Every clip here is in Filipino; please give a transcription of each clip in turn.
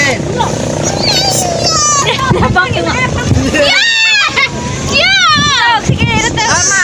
Bakit mo? Yeah! Yeah! Sige, tama.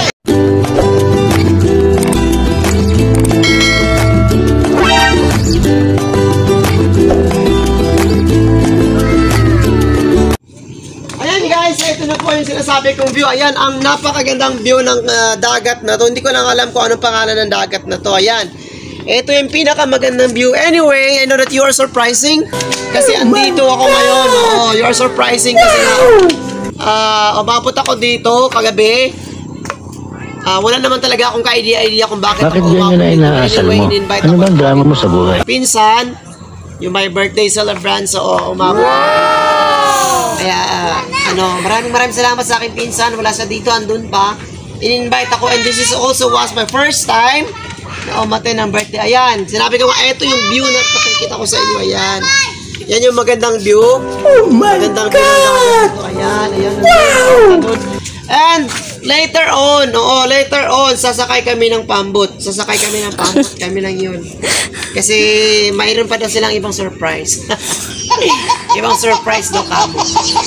Ayan guys, ito na po yung sinasabi kong view. Ayan, ang napakagandang view ng dagat na to. Hindi ko lang alam kung anong pangalan ng dagat na to. Ayan. Ito yung pinakamagandang view. Anyway, I know that you are surprising. Kasi andito ako ngayon. Oh, you are surprising kasi umabot ako dito kagabi. Wala naman talaga akong ka-idea kung bakit ako umabot dito. Inaasal mo? Ano bang drama mo sa buhay? Pinsan, yung my birthday celebrant. So, umabot. Kaya, maraming salamat sa aking pinsan. Wala siya dito, andun pa. In-invite ako and this is also was my first time na umate ng birthday. Ayan, sinabi ko nga, ito yung view na pakikita ko sa inyo. Ayan. Yan yung magandang view. Oh my magandang God! View. Ayan. Wow! And later on, sasakay kami ng pambot. Kami lang yun. Kasi mayroon pa daw silang ibang surprise. Ibang surprise daw kamo.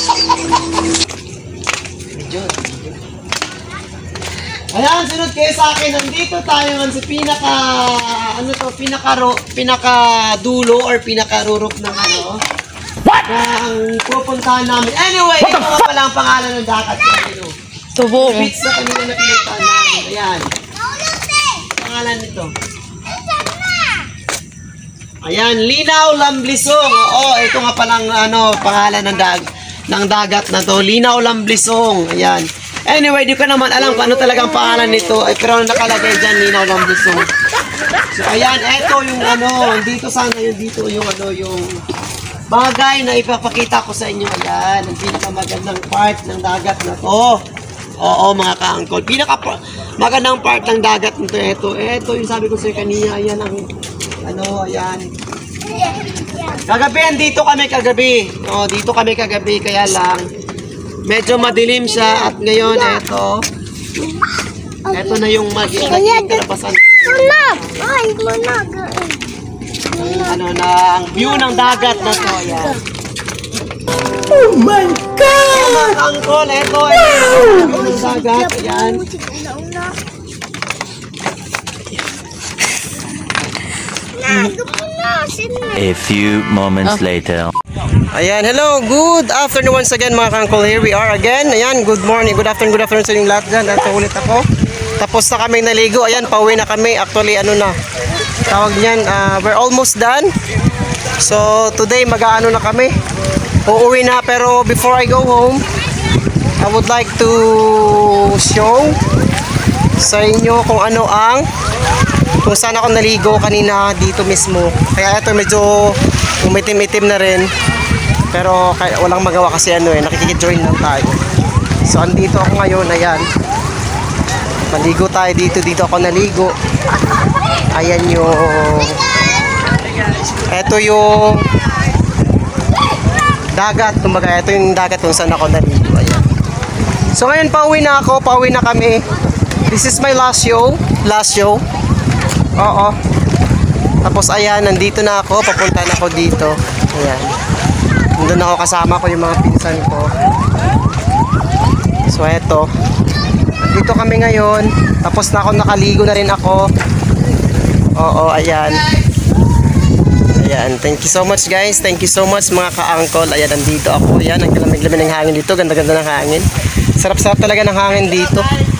Ayan, sunod kayo sa akin. Nandito tayo man sa pinaka-dulo or pinaka-rurok ng ng pupuntahan namin. Anyway, ito nga pala ang pangalan ng dagat. Tubo. Beach na kanina na pinuntahan namin. Ayan. Pangalan nito. Ayan, Linaw Lamblisong. Oo, ito nga palang pangalan ng dagat na to. Linaw Lamblisong. Ayan. Anyway, di ko naman alam kung ano talagang pangalan nito. Pero nakalagay dyan, Linaw Lamblisong. So, ayan, ito yung dito sana yung bagay na ipapakita ko sa inyo. Ayan, ang pinakamagandang part ng dagat na to. Oo, mga ka-angkol. Magandang part ng dagat nito. Ito yung sabi ko sa kanina. Ayan ang ayan. Kagabi, dito kami kagabi. Dito kami kagabi, kaya lang medyo madilim siya at ngayon ito na yung kalabasan. Ang view ng dagat na to. Ayan. Oh my God! Ayan, angkol, ito yung dagat. Ayan. A few moments later. Ayan, hello, good afternoon once again mga kangkol. Here we are again. Ayan, good morning, good afternoon sa inyong lahat dyan. Ito ulit ako. Tapos na kami naligo. Ayan, pauwi na kami. Actually, tawag niyan, we're almost done. So, today, mag-aano na kami. Uuwi na, pero before I go home, I would like to show sa inyo kung kung saan ako naligo kanina dito mismo. Kaya ito medyo umitim-itim na rin. Pero walang magawa kasi nakikiki-join lang tayo. So andito ako ngayon, ayan. Maligo tayo dito ako naligo. Ayan ito yung dagat, kumbaga ito yung dagat kung saan ako naligo. Ayan. So ngayon pauwi na kami. This is my last show. Oo. Tapos ayan, nandito na ako, papunta na ako dito. Ayan. Nandun ako, kasama ko yung mga pinsan ko. So eto. Dito kami ngayon. Tapos na ako, nakaligo na rin ako. Oo, ayan. Ayan, thank you so much guys. Thank you so much mga ka-angkol. Ayan, nandito ako. Ayan, ang lamig-lamig ng hangin dito. Ganda-ganda ng hangin. Sarap-sarap talaga ng hangin dito.